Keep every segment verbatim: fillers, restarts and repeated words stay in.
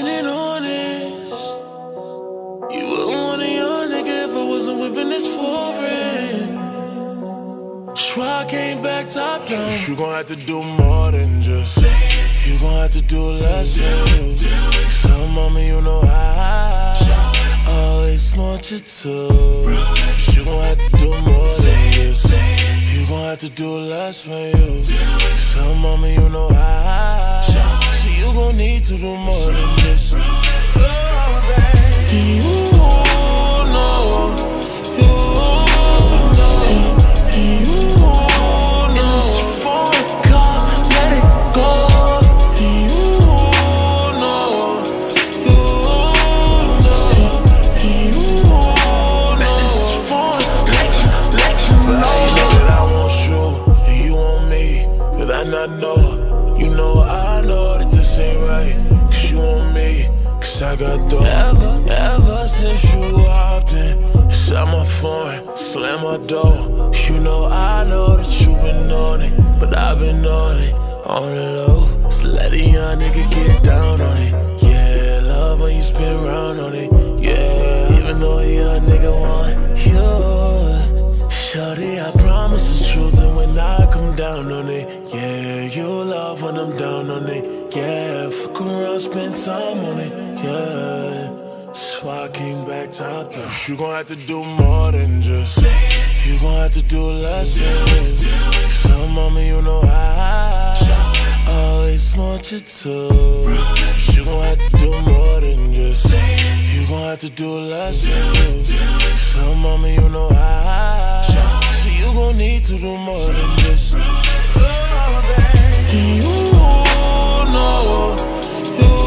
it honest, you wouldn't want a young nigga if I wasn't whipping this foreign. That's why I came back top down. You gon' have to do more than just say it. You gon' have to do less than you. So mama, you know I always want you to. You gon' have to do more than just say it. You gon' have to do less than you. So mama, you know I So you gon' need to do more than this. You know, you know, you know, it's the phone call, let it go. You know, you know, you know, it's the phone, let you, let you know. You know that I want you, and you want me, but I not know. You know I know that this ain't right, cause you want me, cause I got dope. Ever, ever since you hopped in inside my phone, slam my door. You know I know that you been on it, but I've been on it, on the low. So let a young nigga get down on it. Yeah, love when you spin round on it. Yeah, even though a young nigga want you, shawty, I promise the truth. And when I come down on it, yeah, you love when I'm down on it. Yeah, fuck around, spend time on it. Yeah, so I came back top down. You gon' have to do more than just say it. You gon' have to do less than you. So mama, you know I always want you to. You gon' have to do more than just say it. You gon' have to do less than you. So mama, you know I So you gon' need to do more than this. You know, you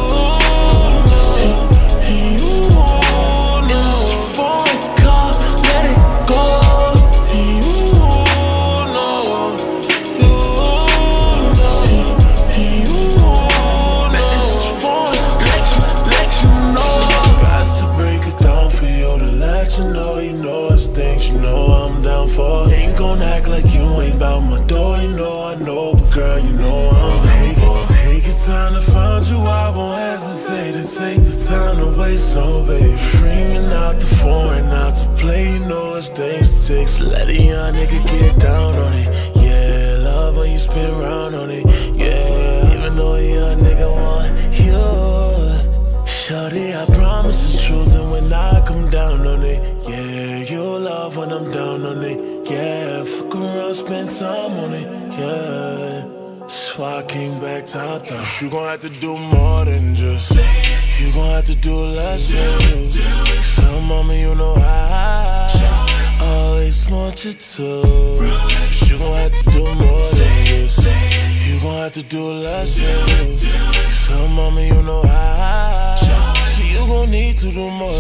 things you know I'm down for. Ain't gon' act like you ain't bout my door. You know I know, but girl, you know I'm take it, take it time to find you. I won't hesitate to take the time to waste no baby. Ringing out the phone and not to play. You know it's things to take. So let a young nigga get down on it. Yeah, love when you spin round on it. Yeah, even though a young nigga want you, shawty, I promise the truth. And when I come down on it, yeah, you love when I'm down on it. Yeah, fuck around, spend time on it. Yeah, so I came back top down. You gon' have to do more than just say it. You gon' have to do less than you. So mama, you know I always want you to. You gon' have to do more than just say it. You gon' have to do less than you. So mama, you know I So you gon' need to do more